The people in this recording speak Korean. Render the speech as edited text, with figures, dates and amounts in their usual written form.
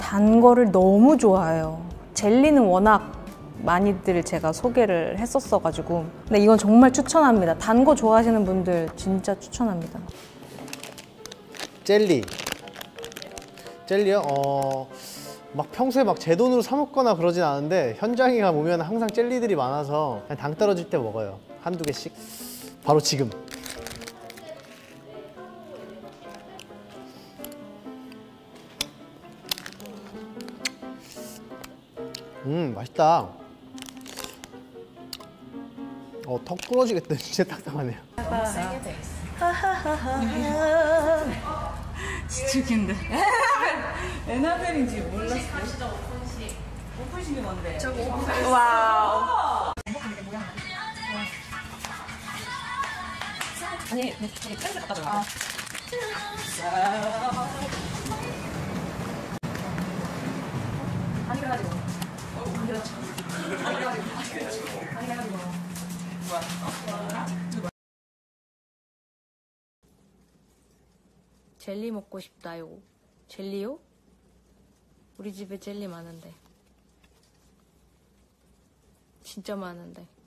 단 거를 너무 좋아해요. 젤리는 워낙 많이들 제가 소개를 했었어가지고. 근데 이건 정말 추천합니다. 단 거 좋아하시는 분들 진짜 추천합니다. 젤리요? 막 평소에 막 제 돈으로 사 먹거나 그러진 않은데 현장에 가보면 항상 젤리들이 많아서 그냥 당 떨어질 때 먹어요. 한두 개씩. 바로 지금. 맛있다. 턱 부러지겠다. 진짜 딱딱하네요. 진짜 웃긴데. 에나벨인지 몰랐어. 오픈식이 뭔데? 저거 오픈식. 와우. 아니, 저기 펜스 갖다 줘요. 아니, 그래가지고. 아니, 그래가지고. 젤리 먹고 싶다요. 젤리요? 우리 집에 젤리 많은데. 진짜 많은데.